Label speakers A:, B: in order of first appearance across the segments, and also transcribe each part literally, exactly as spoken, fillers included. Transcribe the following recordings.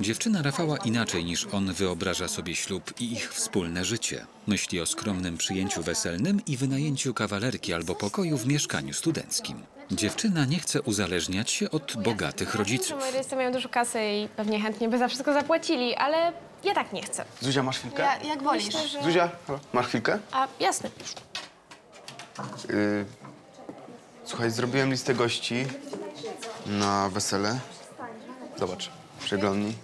A: Dziewczyna Rafała inaczej niż on wyobraża sobie ślub i ich wspólne życie. Myśli o skromnym przyjęciu weselnym i wynajęciu kawalerki albo pokoju w mieszkaniu studenckim. Dziewczyna nie chce uzależniać się od bogatych rodziców.
B: Moi rodzice mają dużo kasy i pewnie chętnie by za wszystko zapłacili, ale ja tak nie chcę.
C: Zuzia, masz chwilkę?
B: Ja, jak wolisz. Myślę, że...
C: Zuzia, halo, masz chwilkę?
B: A, jasne.
C: Yy, słuchaj, zrobiłem listę gości na wesele. Zobacz, przeglądnij.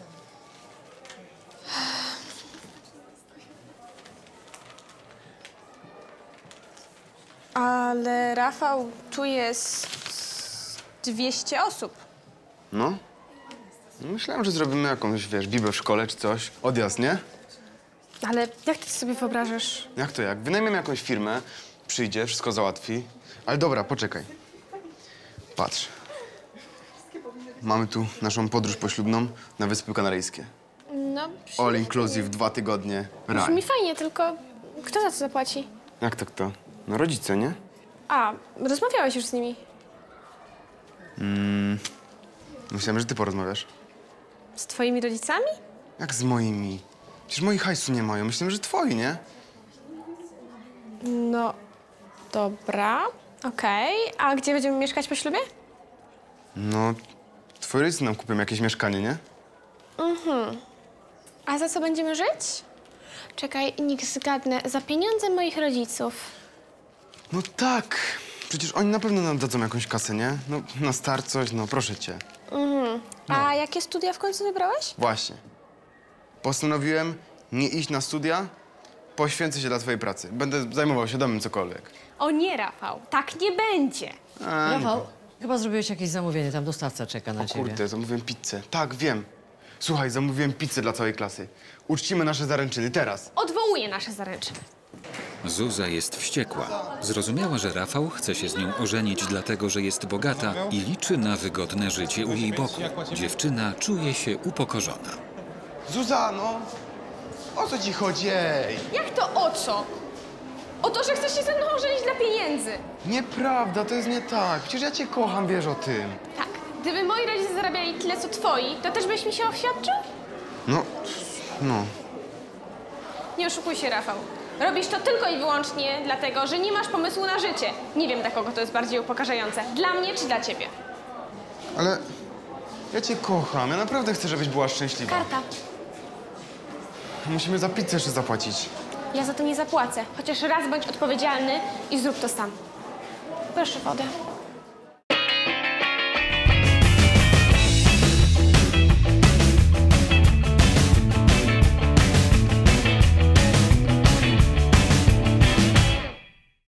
B: Ale Rafał, tu jest dwieście osób.
C: No. Myślałem, że zrobimy jakąś, wiesz, bibę w szkole czy coś. Odjazd, nie?
B: Ale jak ty sobie wyobrażasz?
C: Jak to jak? Wynajmiemy jakąś firmę, przyjdzie, wszystko załatwi. Ale dobra, poczekaj. Patrz. Mamy tu naszą podróż poślubną na Wyspy Kanaryjskie.
B: No,
C: All inclusive, dwa tygodnie,
B: brzmi
C: raj.
B: fajnie, tylko kto za to zapłaci?
C: Jak to kto? No rodzice, nie?
B: A, rozmawiałeś już z nimi.
C: Myślałem, że ty porozmawiasz.
B: Z twoimi rodzicami?
C: Jak z moimi? Przecież moi hajsu nie mają. Myślałem, że twoi, nie?
B: No, dobra, okej. A gdzie będziemy mieszkać po ślubie?
C: No, twoi rodzice nam kupią jakieś mieszkanie, nie?
B: A za co będziemy żyć? Czekaj, niech zgadnę. Za pieniądze moich rodziców.
C: No tak. Przecież oni na pewno nam dadzą jakąś kasę, nie? No, na start coś, no proszę cię.
B: A jakie studia w końcu wybrałeś?
C: Właśnie. Postanowiłem nie iść na studia, poświęcę się dla twojej pracy. Będę zajmował się domem, cokolwiek.
B: O nie, Rafał, tak nie będzie.
C: A, nie.
D: Rafał, chyba zrobiłeś jakieś zamówienie, tam dostawca czeka na ciebie.
C: Kurde, zamówiłem pizzę. Tak, wiem. Słuchaj, zamówiłem pizzę dla całej klasy. Uczcimy nasze zaręczyny teraz.
B: Odwołuję nasze zaręczyny.
A: Zuza jest wściekła. Zrozumiała, że Rafał chce się z nią ożenić dlatego, że jest bogata i liczy na wygodne życie u jej boku. Dziewczyna czuje się upokorzona.
C: Zuza, no! O co ci chodzi, ej?
B: Jak to o co? O to, że chcesz się ze mną ożenić dla pieniędzy.
C: Nieprawda, to jest nie tak. Przecież ja cię kocham, wiesz o tym.
B: Tak, gdyby moi rodzice zarabiali tyle, co twoi, to też byś mi się oświadczył?
C: No, no.
B: Nie oszukuj się, Rafał. Robisz to tylko i wyłącznie dlatego, że nie masz pomysłu na życie. Nie wiem, dla kogo to jest bardziej upokarzające. Dla mnie czy dla ciebie?
C: Ale ja cię kocham. Ja naprawdę chcę, żebyś była szczęśliwa.
B: Karta.
C: Musimy za pizzę jeszcze zapłacić.
B: Ja za to nie zapłacę. Chociaż raz bądź odpowiedzialny i zrób to sam. Proszę wodę.